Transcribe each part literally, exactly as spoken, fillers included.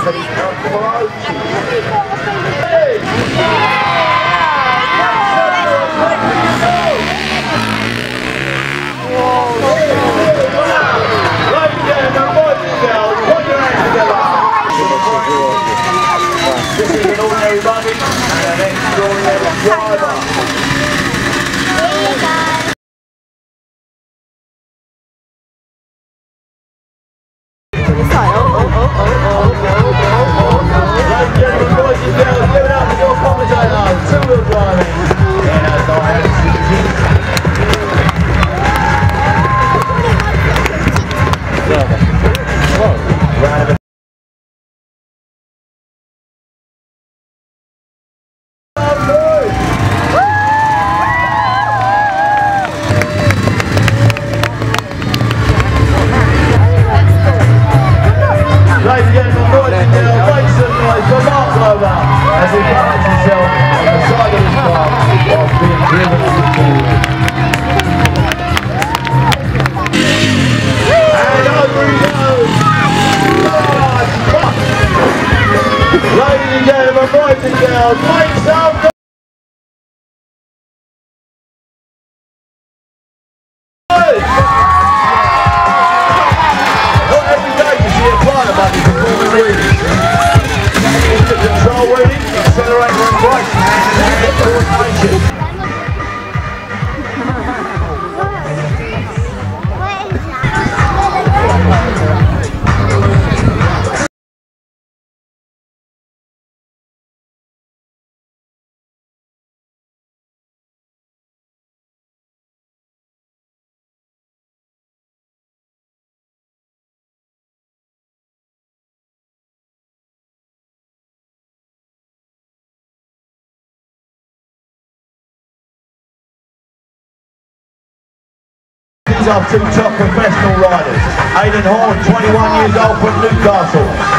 This is an ordinary buggy and an extraordinary driver. As he finds himself on the side of his car whilst being driven forward. And over he goes! Oh, ladies and gentlemen, boys and girls, make some noise! Not every day you see a fire buggy performing wheelies. Control wheeling, accelerator and brakes, hand and coordination. These are two top professional riders. Aidan Horn, twenty-one years old from Newcastle.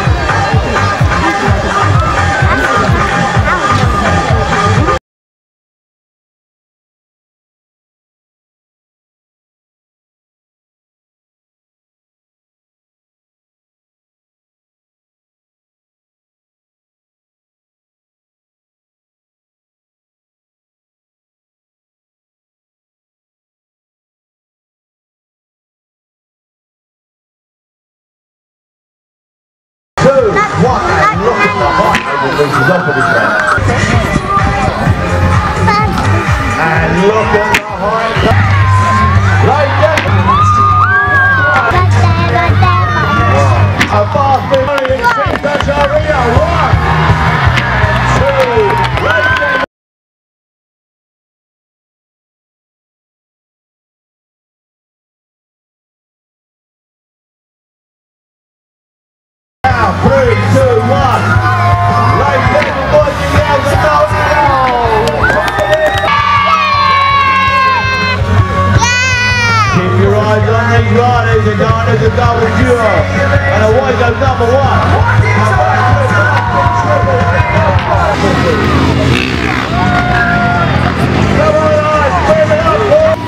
Two, one, and look at the height that reaches up at his back. And look at the height. Right there. A fast bit money in That's Aria. One, two, right there. Now, three, two, one. Ladies and gentlemen, boys and girls, let's go Keep your eyes on these riders. They're going as a double duo. And away goes number one. Come on, guys, bring it up, boys.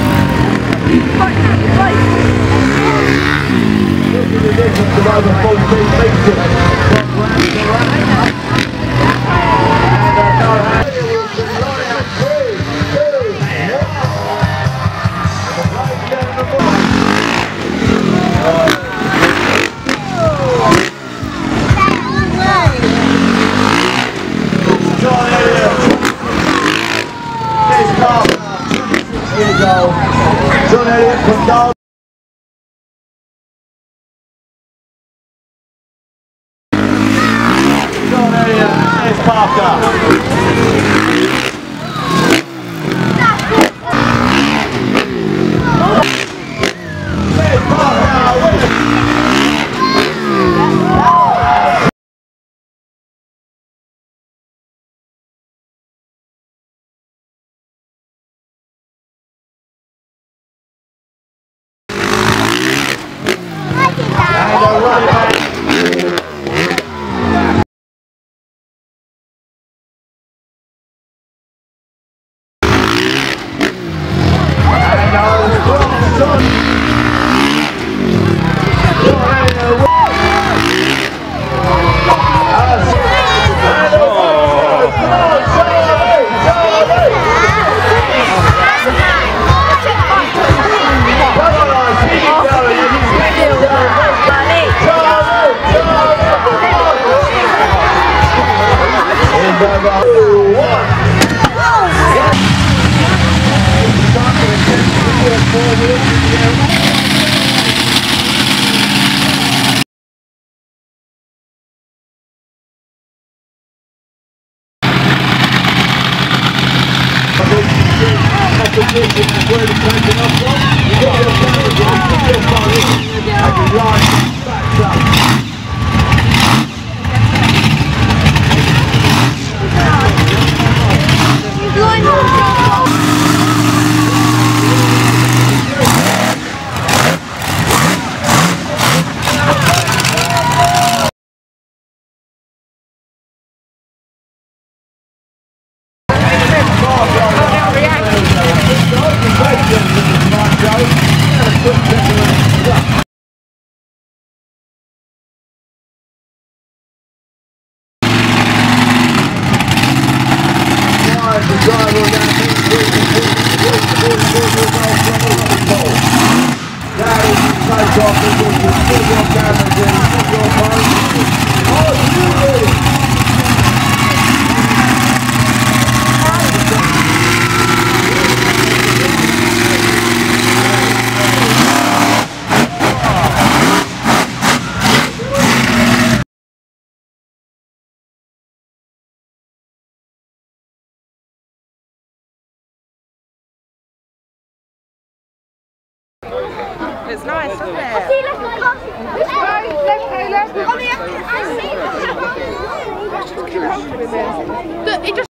Look at the difference of over fourteen John Elliott from Derby. John Elliott, there's Parker. impromptu with me. It just